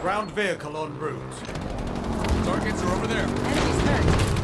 Ground vehicle en route. Targets are over there. Enemies hurt.